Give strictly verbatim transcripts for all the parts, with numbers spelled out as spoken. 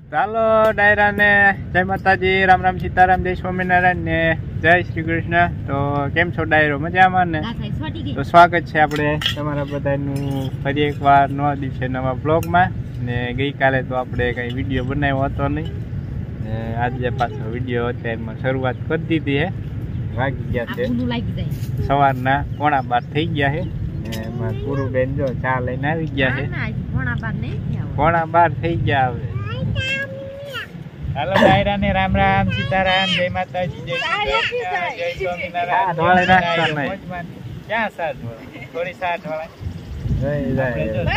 ચાલો ડાયરા ને જય માતાજી, રામ રામ, સીતારામ, જય સ્વામિનારાયણ ને જય શ્રી કૃષ્ણ. તો કેમ છો ડાયરો? મજામાં ને? તો સ્વાગત છે આપણે તમારા બધાનું ફરી એકવાર નવા દિવસે નવા બ્લોગમાં. ને ગઈકાલે તો આપણે કંઈ વિડીયો બનાવ્યો હતો નહીં ને આજે પાછો વિડીયો અત્યારમાં શરૂઆત કરી દીધી છે. વાગી ગયા છે સવારના પોણા બાર થઈ ગયા છે. એમાં પૂરું બેન જો ચા લઈને આવી ગયા છે. પોણા બાર થઈ ગયા હવે. હાલો ડાયરા ને રામ રામ, સીતારામ, જય માતાજી, જય જય સ્વામિનારાયણ. ક્યાં સાથ થોડી સાથ વાળા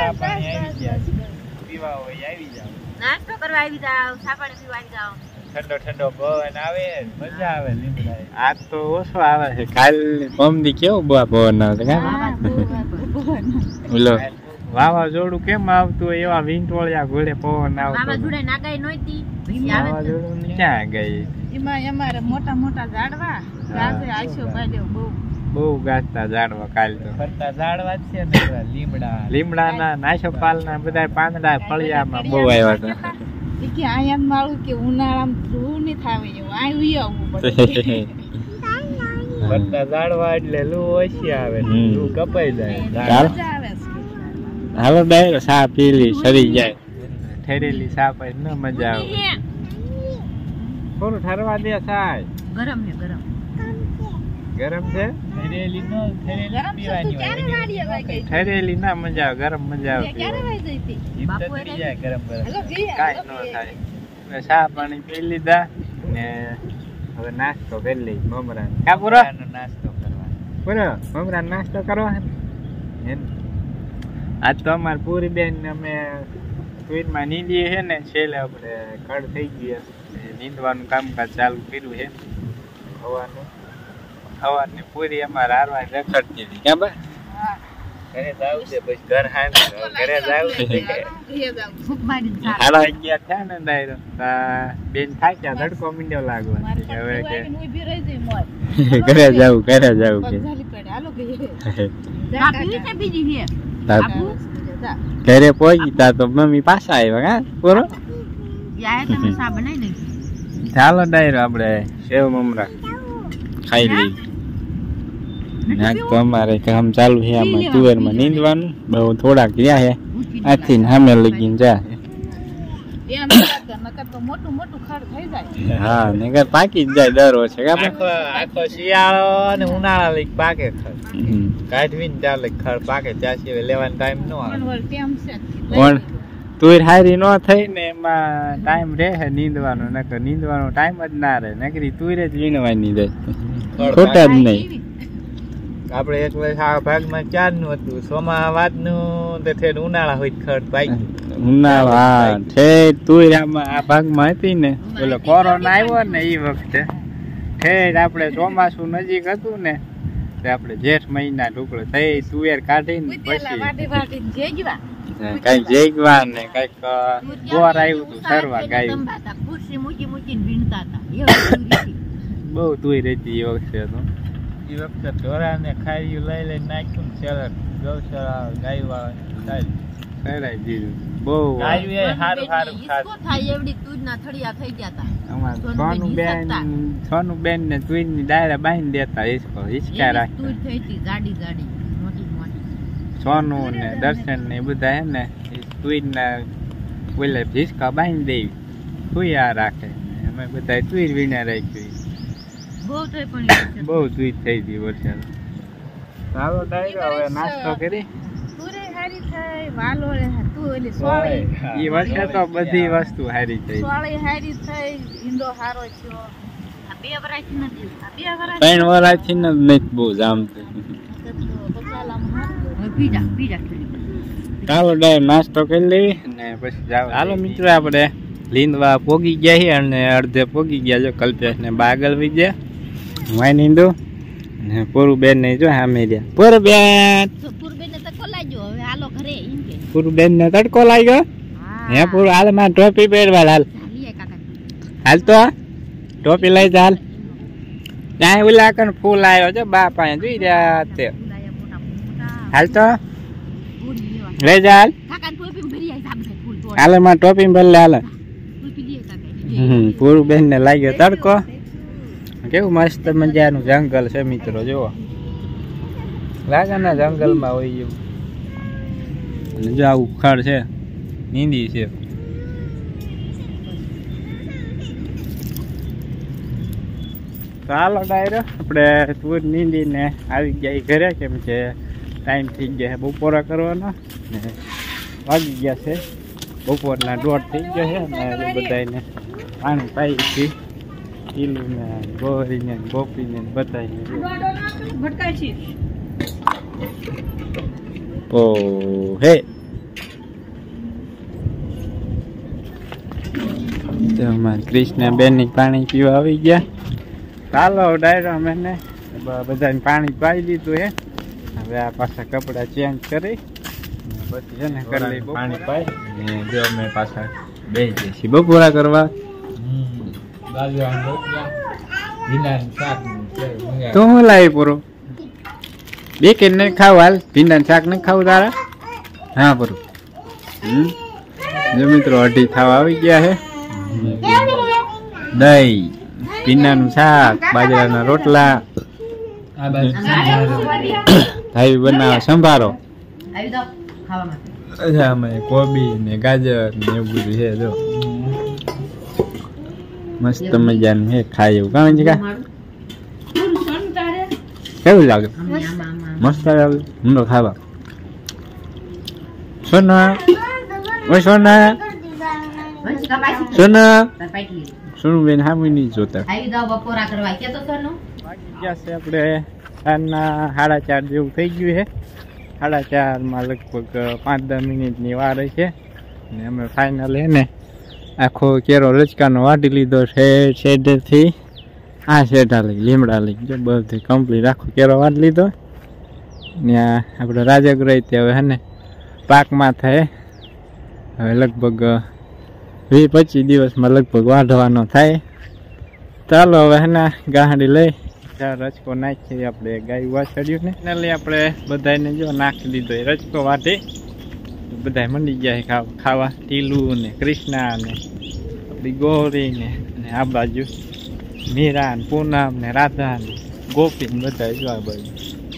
પીવા હોય આવી જાવ, નાસ્તો કરવા આવી જાવ, ચા પાણી પીવા આવી જાવ. ઠંડો ઠંડો પવન આવે, મજા આવે. લીમડા આજ તો ઓછો આવે છે. કાલ પમદી કેવો પવન આવે બોલો. વાવાઝોડું કેમ આવતું હોય એવા વીંટોળિયા ઘોડે પવન આવતો. મોટા મોટા ઝાડવા બહુ ગાજતા ઝાડવા કાલ તો ફરતા ઝાડવા જ છે ને. લીમડા લીમડા ના નાશોપાલ ના બધા પાંદડા ફળિયામાં બહુ આવ્યા હતા. કે આયા માળું કે ઉનાળામાં ધૂળ નહીં થાવે એવું આવી આવું પડે. ફરતા ઝાડવા એટલે લૂ ઓછી આવે, લૂ કપાઈ જાય. હાલો ડાયરો સા પીલી સરી જાય. ઠેરેલી સા પર ન મજા આવે. થોડું ઠરવા દે સાય. ગરમ છે ગરમ ગરમ છે. ઠરેલી નો ઠરેલી પીવાની હોય. ઠરેલી ના મજા આવે, ગરમ મજા આવે. ક્યારે વઈ જઈ હતી બાપુ પી જાય ગરમ ગરમ કાઈ ન થાય. હવે ચા પાણી પી લીધા ને હવે નાસ્તો કરી લઈ. મમરા કા પૂરો નાસ્તો કરવા પૂરો મમરા નાસ્તો કરવા હે. આજ તો અમાર પૂરી બેન અમે ટ્વીનમાં નીંદીએ છે ને, છેલ્લે આપણે કડ થઈ ગયા. નીંદવાનું કામકાજ ચાલુ કર્યું છે. હવાનું હવાની પૂરી અમારે હારવા રખડતી હતી. ક્યાં બા ઘરે જાવ છે પછી ઘર હાલ ઘરે જાવ છે. હાલો અગિયાર થયા ને ડાયરો બેન થાક્યા, ધડકો મીંડ્યો લાગવા. હવે કે ઘરે જાવું ઘરે જાવું કે ઘરે પહોંચી તા તો મમ્મી પાછા આવ્યા. કા પૂરો ચાલો ડાયરો આપણે સેવ મમરા ખાઈ લઈ. આજ તો અમારે કામ ચાલુ છે આમાં તુવેરમાં નીંદવાનું. બહુ થોડાક રહ્યા છે આથી સામે લગીને જા. હા નગર પાકી જ જાય દર વર્ષે. આખો શિયાળો અને ઉનાળા લઈ પાકે ખડ કાઢવીને ચાલે. ખડ પાકે ત્યાં સિવાય લેવાનો ટાઈમ ન આવે. પણ તુર હારી ન થઈ ને એમાં ટાઈમ રહે નીંદવાનો. નકર નીંદવાનો ટાઈમ જ ના રહે. નકરી તુર જ વીણવાની જાય. ખોટા જ નહીં. આપણે એક વર્ષ આ ભાગમાં ચાર નું હતું, સોમા વાત નું ઉનાળા હોય ખડ પાકી. ઉનાળા હા ઠેર તુર આમાં આ ભાગમાં હતી ને. પેલો કોરોના આવ્યો ને એ વખતે ઠેર આપણે ચોમાસું નજીક હતું ને તે આપણે જેઠ મહિના ટુકડો થઈ તુવેર કાઢીને પછી કઈક જેગવા ને કઈક બોર આવ્યું હતું સરવા ગાયું. બહુ તુર હતી એ વખતે તો. એ વખતે ઢોરા ને ખાઈ લઈ લઈ નાખ્યું ને સેલર ગૌશાળા ગાય વાળા કરાવી દીધું. બહુ ગાયું એ સારું સારું સોનું બેન સોનું બેન ને તુર ની ડાયરા બાંધી દેતા. હિસકો હિસકા રાખતા. સોનું ને દર્શન ને બધા હે ને તુર ના બોલે હિસકા બાંધી દેવી સુયા રાખે. અમે બધા તુર વીણા રાખ્યું. બહુ તુર થઈ ગઈ વરસાદ. ચાલો ડાયરો હવે નાસ્તો કરી. એ વર્ષે તો બધી વસ્તુ હારી થઈ. ત્રણ વરાથી નથી બહુ જામતું. ચાલો ડાયરો નાસ્તો કરી લેવી ને પછી જાવ. હાલો મિત્રો આપણે લીંદવા પોગી ગયા છે અને અડધે પોગી ગયા. જો કલ્પેશ ને બાગલ વી ગયા. હું નીંદુ ને પૂરું બેન ને જો સામે રહ્યા. પૂરું બેન પૂરું બેન ને તડકો લાગ્યો. હે પૂરું હાલ માં ટોપી પહેરવા. હાલ હાલ તો ટોપી લઈ જા. ત્યાં ઓલા કણ ફૂલ આવ્યો છે બા પાસે જોઈ રહ્યા તે. હાલ તો લઈ જા. હાલ હાલ માં ટોપી ભરી લે. હાલ હમ પૂરું બેન ને લાગ્યો તડકો. કેવું મસ્ત મજાનું જંગલ છે મિત્રો, જુઓ લાગે ને જંગલમાં હોય એવું. અને જો આવું ખડ છે, નીંદી છે. તો હાલો ડાયરો આપણે તુર નીંદીને આવી ગયા ઘરે, કેમ કે ટાઈમ થઈ ગયા છે બપોરા કરવાનો ને વાગી ગયા છે બપોરના દોઢ થઈ ગયા છે. અને બધાને પાણી પાઈ છે, ઈલું ને ગોરીને ગોપીને બધાને. ઓ હે કૃષ્ણ બેન ની પાણી પીવા આવી ગયા. ચાલો ડાયરો મેં બધાને પાણી પાઈ દીધું હે. હવે આ પાછા કપડા ચેન્જ કરી પછી છે ને કરી પાણી પાઈ ને જો અમે પાછા બેસી જઈએ છીએ બપોરા કરવા. તો હું લાવી પૂરો બે કે નહીં ખાવ હાલ, ભીંડા શાક નહીં ખાવું તારા? હા પૂરું. હમ જો મિત્રો અઢી થાવ આવી ગયા છે. દહીં, ભીંડાનું શાક, બાજરાના રોટલા, ભાઈ બનાવે સંભારો, કોબી ને ગાજર ને એવું બધું છે. જો મસ્ત મજાનું છે, ખાય એવું. કામ છે કા કેવું લાગે? મસ્ત લાગે ઊંડો ખાવા. સોના ઓય સોના સોના સોનું બેન હામી નહીં જોતા. આપણે સાંજના સાડા ચાર જેવું થઈ ગયું છે. સાડા ચારમાં લગભગ પાંચ દસ મિનિટની વાર છે. ને અમે ફાઇનલ હે ને આખો કેરો રચકાનો વાટી લીધો છે શેડથી આ શેઢા લઈ લીમડા લઈ જો બધું કમ્પ્લીટ આખો કેરો વાટી લીધો. ત્યાં આપણે રાજગરાઈ હવે હે ને પાકમાં થાય. હવે લગભગ વીસ પચીસ દિવસમાં લગભગ વાઢવાનો થાય. ચાલો હવે હે ને ગાંડી લઈ રચકો નાખીએ આપણે ગાય વાછડ્યું ને એટલે આપણે બધાને જો નાખી દીધો એ રચકો વાટી. બધા મંડી ગયા છે ખાવા. ટીલું ને કૃષ્ણા ને આપણી ગોરી ને આ બાજુ મીરા ને પૂનમ ને રાધા ને ગોપી ને બધા જો આ બાજુ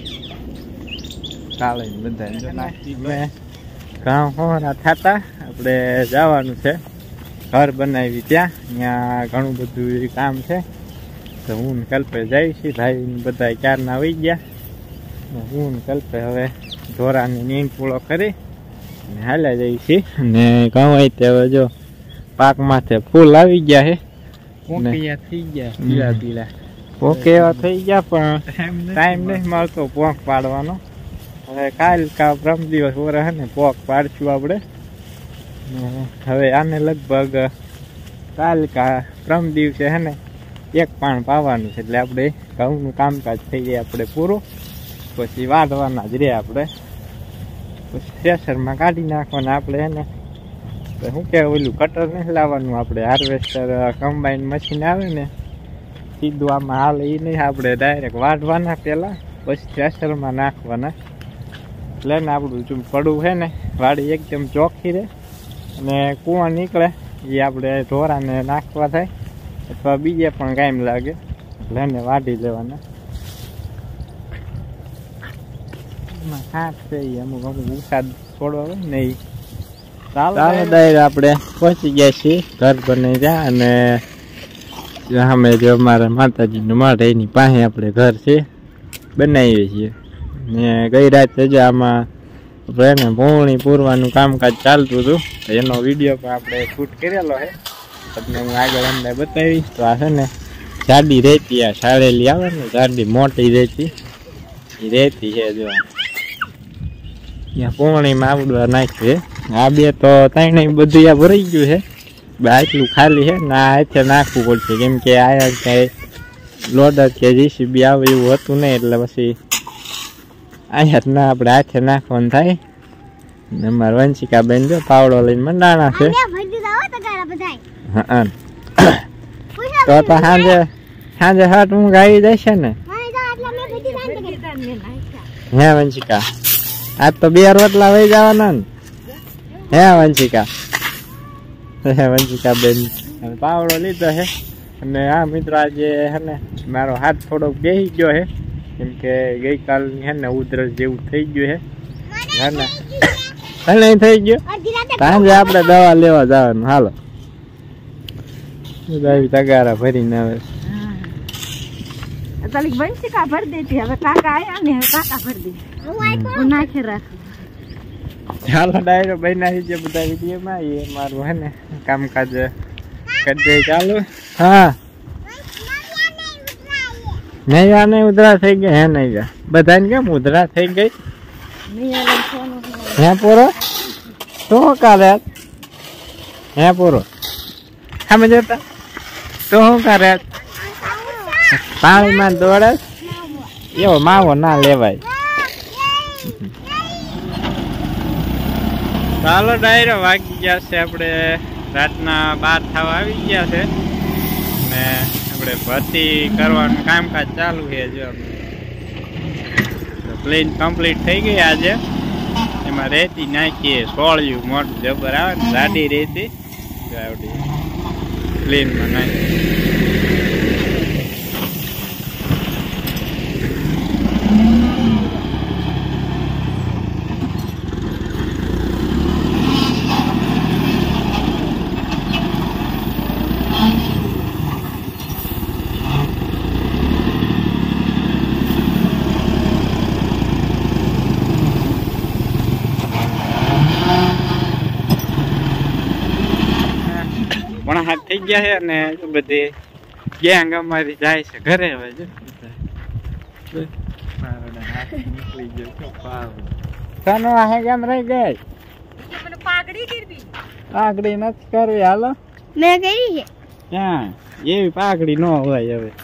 ચાલે બધા જો નાખી મેં ઘઉં હોરા થતા આપણે જવાનું છે ઘર બનાવી ત્યાં. ત્યાં ઘણું બધું કામ છે. તો હું ને કલ્પે જાય છે. ભાઈ બધા ક્યારના આવી ગયા. હું ને કલ્પે હવે ઢોરાની નીંદ પૂળો કરી ને હાલ્યા જાય છે. અને ઘઉં હોય તે હવે જો પાક માથે ફૂલ આવી ગયા છે. થઈ ગયા પીળા પીળા પોકે એવા થઈ ગયા, પણ ટાઈમ નહીં મળતો પોંક પાડવાનો. હવે કાલ કા પ્રમ દિવસ ઓરે હે ને પોક પાડશું આપણે. હવે આને લગભગ કાલ કા પ્રમ દિવસે હે ને એક પાણ પાવાનું છે. એટલે આપણે ઘઉંનું કામકાજ થઈ જાય આપણે પૂરું. પછી વાઢવાના જ રે આપણે. પછી થ્રેશરમાં કાઢી નાખવાના આપણે હે ને. શું કહેવાય ઓલું કટર નહીં લાવવાનું આપણે, હાર્વેસ્ટર કમ્બાઈન મશીન આવે ને સીધું આમાં હાલે એ નહીં. આપણે ડાયરેક્ટ વાઢવાના પહેલાં પછી થ્રેશરમાં નાખવાના. એટલે ને આપણું જો પડું છે ને વાડી એકદમ ચોખ્ખી રહે અને કૂવા નીકળે એ આપણે ઢોરાને નાખવા થાય અથવા બીજે પણ કાયમ લાગે. એટલે એને વાઢી લેવાના. એમાં ખાસ છે એ અમુક અમુક ઉસાદ છોડવા હોય ને એ. ચાલો ડાયર આપણે પહોંચી ગયા છીએ ઘર બને ત્યાં. અને અમે જો અમારા માતાજીનું મઠ એની પાસે આપણે ઘર છે બનાવીએ છીએ. ને ગઈ રાતે જ આમાં આપણે ભૂણી પૂરવાનું કામકાજ ચાલતું હતું. એનો વિડીયો પણ આપણે શૂટ કરેલો છે, તમને હું આગળ અમને બતાવીશ. તો આ છે ને જાડી રેતી, આ સાળેલી આવે ને જાડી મોટી રેતી એ રેતી છે. જો ત્યાં પૂણીમાં આવડવા નાખ્યું છે. આ બે તો ત્રણેય બધું આ ભરાઈ ગયું છે. બે આટલું ખાલી છે ને આ હાથે નાખવું પડશે, કેમ કે આ ક્યાંય લોડર કે જીસીબી આવે એવું હતું નહીં. એટલે પછી અહીંયા ના આપણે હાથે નાખવાનું થાય. ને અમારા વંશિકા બેન જો પાવડો લઈને મંડાણા છે. હા તો તો સાંજે સાંજે હાટ ઊંઘ આવી જાય છે ને. હે વંશિકા આજ તો બે રોટલા વહી જવાના ને. હે વંશિકા વંશિકા બેન પાવડો લીધો છે અને આ મિત્રો આજે હે ને મારો હાથ થોડોક બેસી ગયો છે કેમ કે ગઈકાલની હે ને ઉધરસ જેવું થઈ ગયું છે હે ને હલે થઈ ગયો સાંજે આપણે દવા લેવા જવાનું હાલો બધા તગારા ભરીને આવે તાલી વંશિકા ભર દેતી હવે કાકા આયા ને હવે કાકા ભર દે હું નાખે રાખ ચાલો ડાયરો બનાવી છે બધા વિડીયોમાં એ મારું હે ને કામકાજ કરી દે ચાલુ હા નહીં આ નહીં ઉધરા થઈ ગઈ હે નહીં જા બધાને કેમ ઉધરા થઈ ગઈ હે પૂરો શું કરે હે પૂરો સામે જતા તો શું કરે પાણીમાં દોડે એવો માવો ના લેવાય ચાલો ડાયરો વાગી ગયા છે આપણે રાતના બાર થવા આવી ગયા છે ને આપણે ભરતી કરવાનું કામકાજ ચાલુ છે જો પ્લેન કમ્પ્લીટ થઈ ગઈ આજે એમાં રેતી નાખીએ સોળિયું મોટું જબર આવે ને જાડી રેતી આવડી પ્લેનમાં નાખીએ પણ હાથ થઈ ગયા છે અને બધી ગેંગ અમારી જાય છે ઘરે હવે જો નીકળી ગયો હે કેમ રહી ગઈ પાઘડી કરવી પાઘડી નથી કરવી હાલો મેં કરી છે ક્યાં એવી પાઘડી ન હોય હવે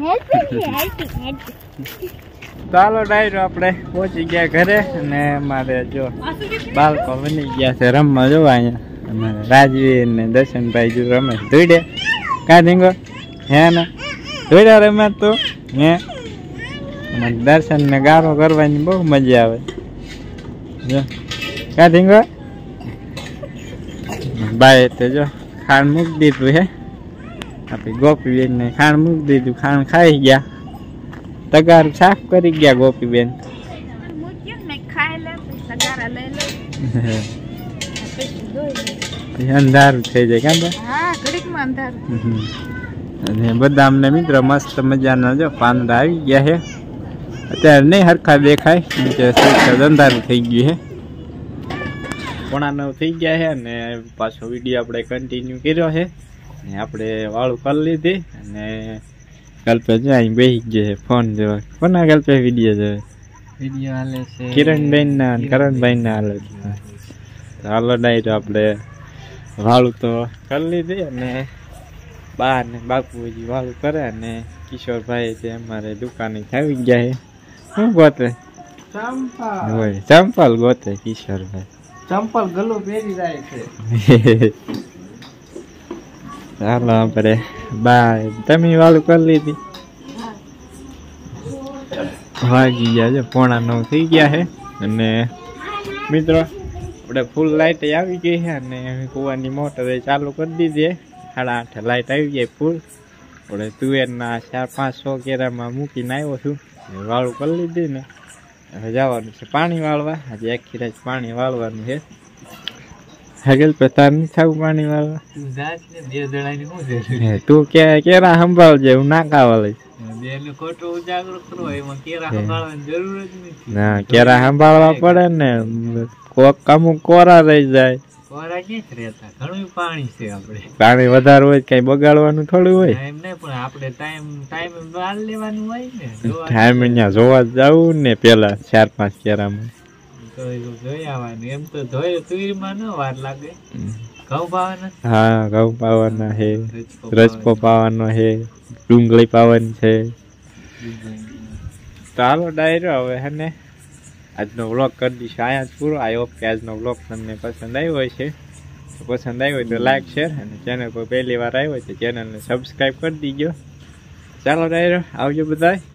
ચાલો ડાયરો આપણે પહોંચી ગયા ઘરે અને મારે જો બાળકો બની ગયા છે રમવા જોવા અહીંયા અમારે રાજવીર ને દર્શનભાઈ જો રમે ધોઈડે કા ધીંગો હે ને ધોઈડા રમે તો હે દર્શન ને ગારો કરવાની બહુ મજા આવે જો કા ધીંગો બાય તો જો ખાંડ મૂકી દીધું હે આપણી ગોપીબેન ને ખાંડ મૂકી દીધું ખાંડ ખાઈ ગયા તગાર સાફ કરી ગયા ગોપીબેન અંધારું થઈ જાય કેમ અને બધા અમને મિત્રો મસ્ત મજાના જો પાંદડા આવી ગયા છે અત્યારે નહીં હરખા દેખાય અંધારું થઈ ગયું છે પોણા નવ થઈ ગયા છે અને પાછો વિડીયો આપણે કન્ટિન્યુ કર્યો છે અને આપણે વાળું કરી લીધી અને કલ્પે જાય બેસી ગયો છે ફોન જોવા કોના કલ્પે વિડીયો જોવે વિડીયો હાલે છે કિરણબેન ના કરણભાઈ ના હાલે હાલો ડાયરો આપણે વાળું તો કરી લીધી અને બા ને બાપુજી વાળું કરે અને કિશોરભાઈ છે અમારે દુકાને આવી ગયા છે શું ગોતે હોય ચંપલ ગોતે કિશોરભાઈ ચંપલ ગલું પહેરી જાય છે ચાલો આપણે બા તમે વાળું કરી લીધી વાગી ગયા છે પોણા નવ થઈ ગયા છે અને મિત્રો આપણે ફૂલ લાઈટ આવી ગઈ છે અને કુવાની મોટર ચાલુ કરી દીધી સાડા આઠ લાઈટ આવી જાય ફૂલ આપણે તુવેરના ચાર પાંચ સો કેરામાં મૂકીને આવ્યો છું વાળું કરી લીધી ને હવે જવાનું છે પાણી વાળવા આજે એક ખીરા પાણી વાળવાનું છે હગલ પતાર નહીં થવું પાણી વાળવા તું કે કેરા સંભાળજે હું નાકાવા લઈશ ના કેરા સંભાળવા પડે ને કોક અમુક કોરા રહી જાય પાણી વધારે હોય કઈ બગાડવાનું થોડું હોય ટાઈમ અહીંયા જોવા જવું ને પેલા ચાર પાંચ કેરામાં હા ઘઉં પાવાના છે રજકો પાવાનો છે ડુંગળી પાવાની છે ચાલો ડાયરો હવે હે ને આજનો વ્લોગ કરી દઈશું અહીંયા જ પૂરો આઈ હોપ કે આજનો વ્લોગ તમને પસંદ આવ્યો હોય છે પસંદ આવ્યો હોય તો લાઈક શેર અને ચેનલ પર પહેલી વાર આવ્યો હોય તો ચેનલને સબસ્ક્રાઈબ કરી દીજો ચાલો ડાયરો આવજો બધાય.